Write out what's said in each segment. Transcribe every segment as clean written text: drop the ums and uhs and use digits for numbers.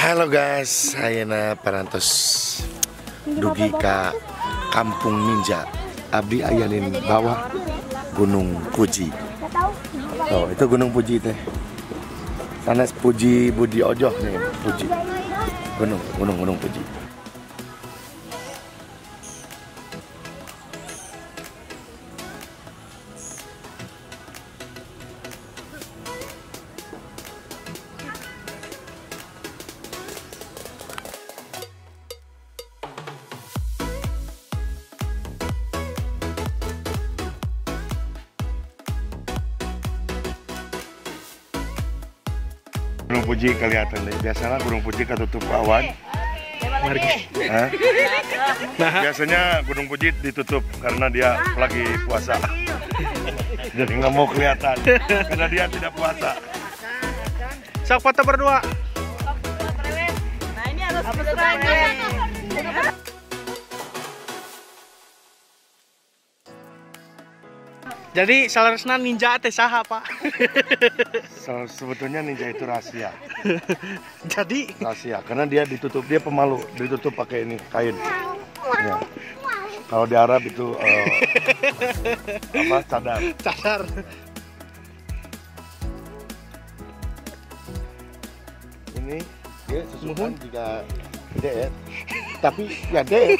Halo guys, saya parantos dugi ka Kampung Ninja. Abdi ayanin bawah Gunung Puji. Oh, itu Gunung Puji teh. Sana Puji Budi Ojo nih, Puji. Gunung Puji. Gunung Puji kelihatan deh. Biasanya Gunung Puji ketutup awan. Hah? Nah, biasanya Gunung Puji ditutup karena dia lagi puasa. Jadi nggak mau kelihatan karena dia tidak puasa. Sok foto berdua. Nah ini harus Jadi salaresna ninja teh saha, Pak? Sebetulnya ninja itu rahasia. Jadi Rahasia karena dia ditutup, dia pemalu, ditutup pakai ini kain. Ya. Kalau di Arab itu apa? Cadar. cadar. Ini dia susukan juga gede ya. Tapi ya gede.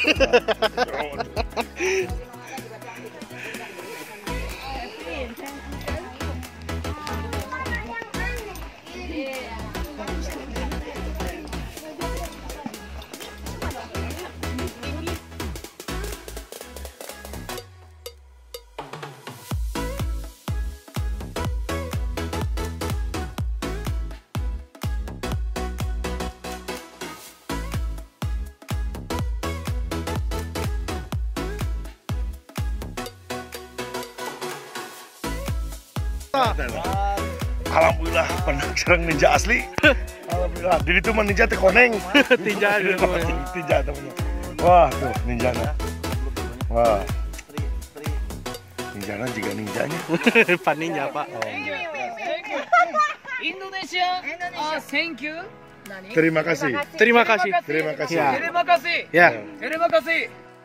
Alhamdulillah pernah serang ninja asli. Alhamdulillah. Jadi itu mah ninja teh koneng. Tinja gitu. Tinja temennya. Wah tuh ninjana. Wah. Ninjana juga ninjanya. Pan ninja, Pak. Indonesia. Thank you. Terima kasih. Terima kasih. Terima kasih. Ya. Terima kasih. Ya. Terima kasih.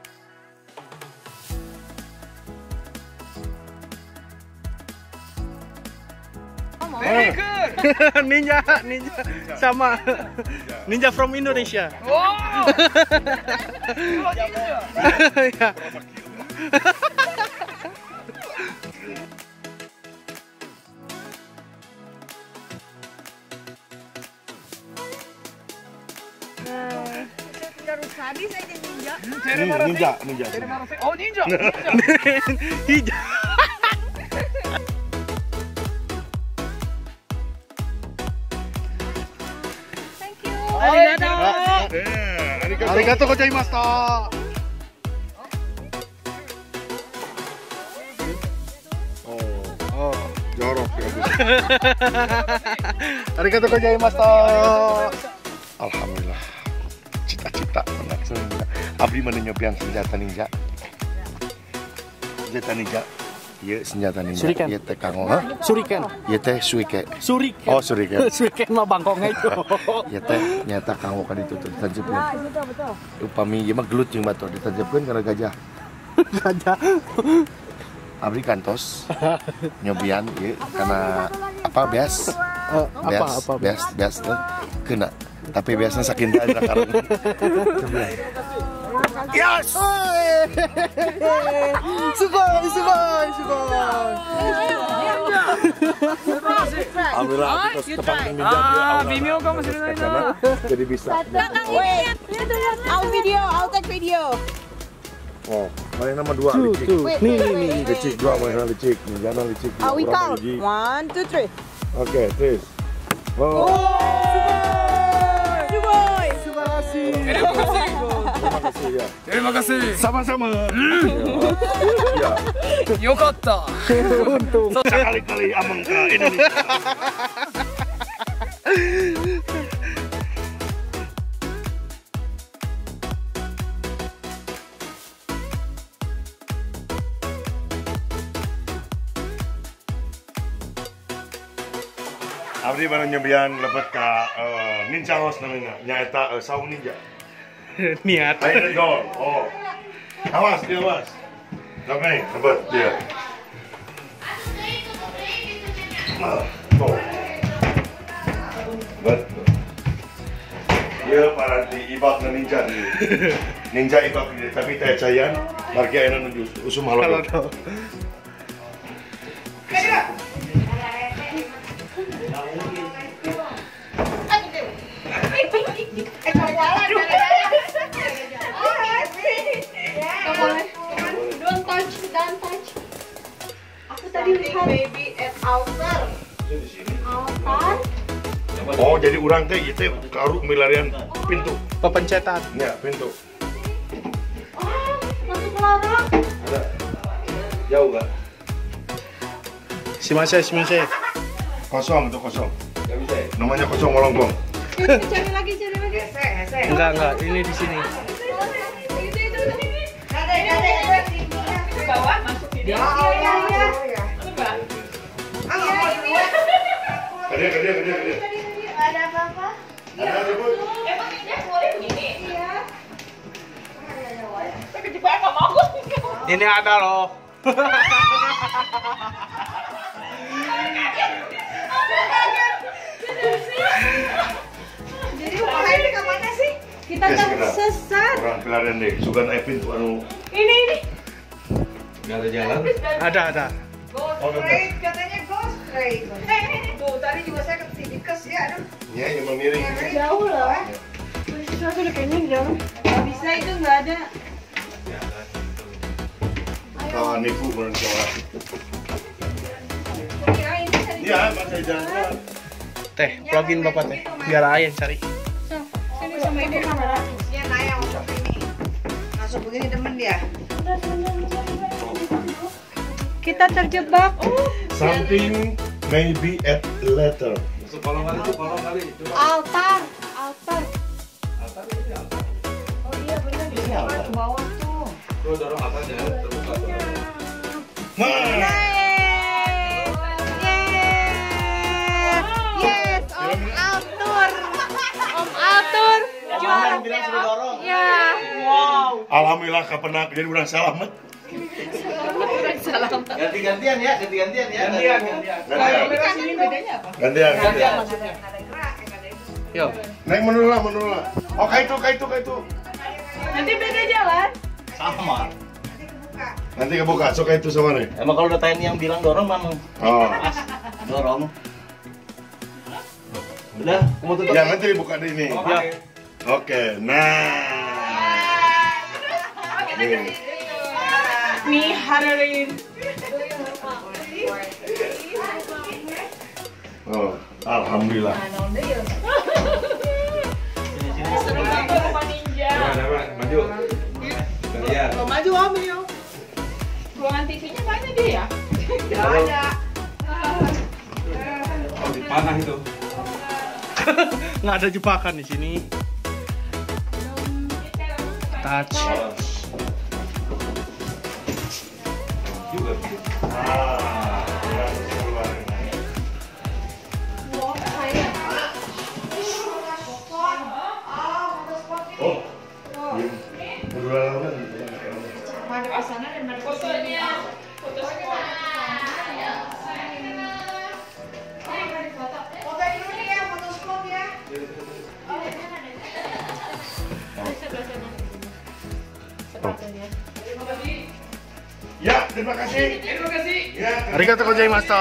Very good. ninja sama ninja from Indonesia. Wow. Ya. Harus sadis aja ninja. Ninja. Oh ninja. Ninja. Arigatou gozaimashita. Oh, jorok ya. Arigatou gozaimashita. Alhamdulillah. Cita-cita anak ninja. Abdi menunjukkan senjata ninja. Senjata ninja. Iya senjata ninja. Shuriken. Iya teh kanggo. Hah? Shuriken. Iya teh suike. Shuriken. Oh shuriken. Shuriken mah bangkongnya itu. Iya teh nyata kanggo kan itu ditanjepkeun. Betul. Upami ieu mah gelut jeung batu ditanjepkeun karena gajah. Gajah. Abdi kantos nyobian ieu karena apa beas. Beas teh kena. Tapi biasanya saking aja karena. Yes! Sugoi. Alhamdulillah kita tepatin ninja dia. Bimyo kamoshirei na. Jadi bisa. I'll take video. Oh, mana nama dua licik. Nih. Licik dua mana licik. Ninjana licik. We count. 1, 2, 3. Oke, terus. Oh. Terima kasih ya. Terima kasih. Sama-sama. Ya. Yokatta. Untung. Sekali-kali amang ke Indonesia. Abdi baru nyobian lebet ka ninja house namanya. Nyaeta saung ninja. Niat. Ayo go. Oh. Awas, dia awas. Oke, lebet dia. Tuh. Betul. Dia para di ibak na ninja nih. Ninja ibak dia, tapi teh cayan. Marga enak nuju usum Kalau halal. tahu. Don't touch. Aku tadi lihat baby at altar. Altar? Oh, jadi orang teh itu karuk milarian pintu. Pepencetan. Ya, pintu. Oh, masuk larang. Ada. Jauh kan? Si Masih. Kosong itu kosong. Namanya kosong molongkong. Cari lagi. Enggak, ini di sini. Ke bawah masuk sini. Iya. Gede. Ada apa-apa? Ada ribut. Emang ini boleh begini? Iya. Saya kejebak nggak mau. Ini ada loh. Jadi rumah ini kemana sih? Kita Yes, kita. tersesat. Orang pelarian deh. Sugan naik pintu anu. Ini. Nggak ada jalan. Ada. Go Oh, straight, katanya go straight. Tuh, tadi juga saya ke sini kes ya, aduh. Ya, yang memiring. Jauh loh. Sesuatu udah kayaknya jauh. Gak bisa itu nggak ada. Kawan nipu orang Jawa. Iya, masa jalan. Teh, plugin bapak teh. Biar ayah yang cari. Sini sama ibu kamera. Ya, Naya masuk ini. Masuk begini demen dia. Kita terjebak. Something maybe at later. Altar. Oh iya benar di ke bawah tuh. Nah, Yes, Om Altur. Juara. Ya. alhamdulillah kapenak jadi orang selamat. Ganti-gantian ya. Sini bedanya apa? Gantian. Yo. Naik menurun lah. Oh, kayak itu. Nanti beda jalan. Sama. Nanti kebuka, so kayak itu sama nih. Emang kalau udah TNI yang bilang dorong mana? Oh, Dorong. Udah, kamu tutup. ya nanti dibuka di ini. Ya. Oke, nah. Nih. Nih hadirin. Oh, alhamdulillah. Rumah ninja. Maju. Mau maju ambil. Ruangan TV-nya mana dia ya? Nggak ada. Panah itu. Nggak ada jebakan di sini. Touch. Oh, berdua kan? Mana ke sana dan mana ke sini. Foto spot. Foto dulu nih ya, foto spot ya. Ya, terima kasih. Ya, Arigatou gozaimasu.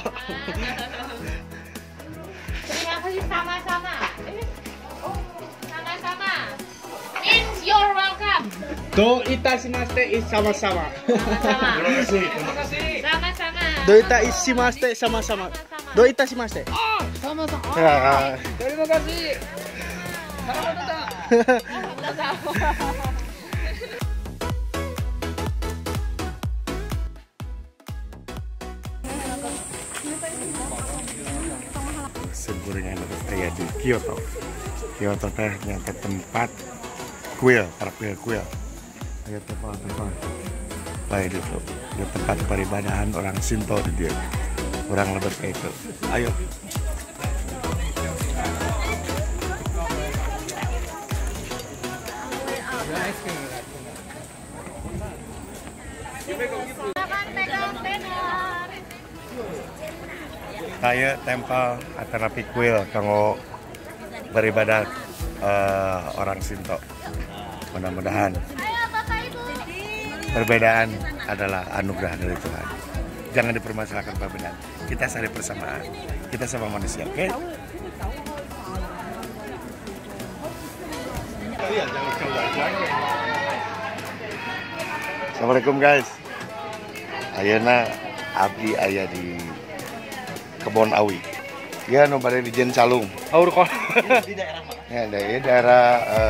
Terima kasih sama-sama. Sama-sama. Means you're welcome. Do itashimaste is sama-sama. Sama-sama. terima kasih. Sama-sama. Do itashimaste sama-sama. Do itashimaste. Sama-sama. Ya. Terima kasih. Sebenarnya saya di Kyoto. Kyoto teh nyampe tempat kuil, para kuil. Ada tempat. Baik itu. Ada tempat peribadahan orang Shinto di dia. Orang lebet kayak itu. Ayo. Saya tempel terapi kuil kanggo beribadat orang Sinto. Mudah-mudahan perbedaan adalah anugerah dari Tuhan. Jangan dipermasalahkan perbedaan. Kita cari persamaan. Kita sama manusia, oke? Assalamualaikum guys. Ayeuna abdi aya di Kebon Awi. Ya, nu bade di Jen Calung. Aurkon. Di daerah mana? Ya, daerah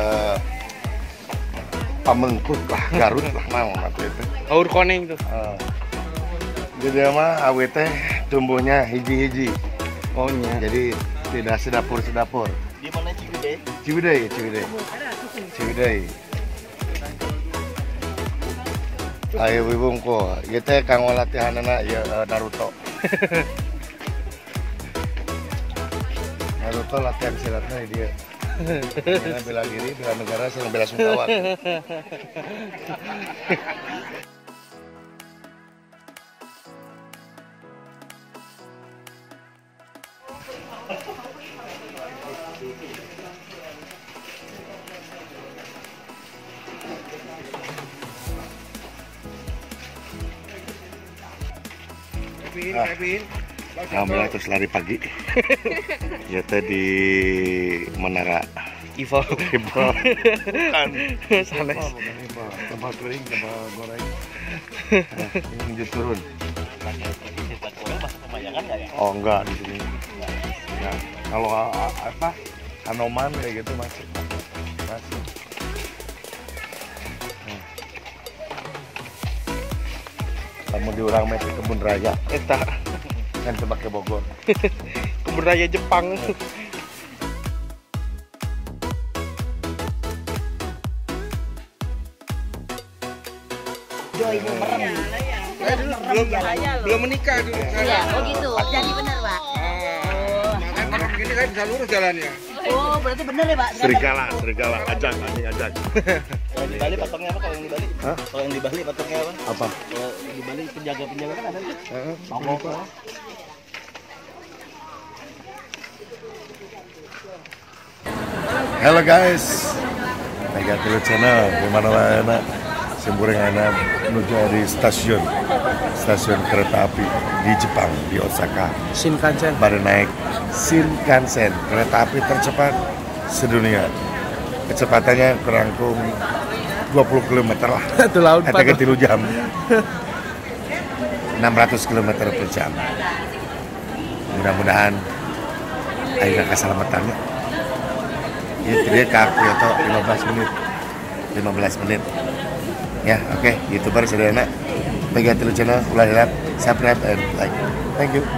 Pamengkut lah, Garut lah, naon atuh itu. Aurkoning tuh. Jadi mah awi teh tumbuhnya hiji-hiji. Oh iya. Jadi tidak sedapur-sedapur. Di mana Ciwidey? Ciwidey. Ayo wibungko, ieu teh kanggo latihanana ieu Naruto. Naruto latihan silatna dia. Dia bela diri, bela negara, sama bela sungkawa. Alhamdulillah terus lari pagi. Ya tadi Menara Ivo. Bukan. Sanes. Tempat kering, tempat goreng. Ini lanjut turun. Masuk Pemayangan nggak ya? Oh enggak di sini. Ya, kalau apa Anoman kayak gitu masih. Kamu diurang mesti Kebun Raya. Eta Kan sebagai Bogor. Kebun Raya Jepang. Belum menikah dulu. Iya, oh gitu. Jadi benar, Pak. Emang gini kan bisa lurus jalannya. Oh, berarti benar ya, Pak? Serigala, ajak, anjing ajak. Kalau di Bali patungnya apa? Kalau yang di Bali? Hah? Kalau yang di Bali patungnya apa? Apa? Kalau di Bali penjaga-penjaga kan ada tuh. Apa? Halo guys, Mega Telu Channel, dimana-mana Simpuring anak menuju di stasiun kereta api di Jepang, di Osaka. Shinkansen. Baru naik Shinkansen, kereta api tercepat sedunia. Kecepatannya kurangkum 20 km lah. Itu laut Eta ke 3 jam. 600 km per jam. Mudah-mudahan akhirnya keselamatannya. Ya, dia ke Kyoto 15 menit. Ya, oke, YouTuber sederhana. Mega Telu Channel, ulah lihat, subscribe and like. Thank you.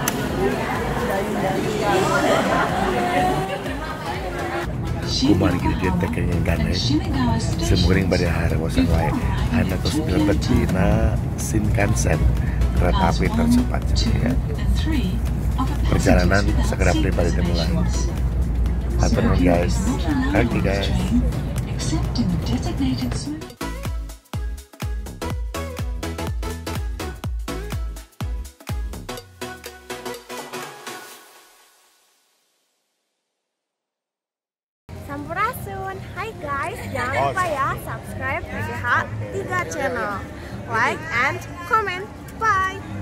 Kumari gitu dia tekenya gana. Semuring pada hari bosan wae. Anak tos dilebet dina Shinkansen, kereta api tercepat. Ya. Perjalanan segera pribadi dimulai. Hatur guys. Thank you guys. Sampurasun. Hai guys, jangan lupa ya subscribe PGH 3 channel. Like and comment. Bye.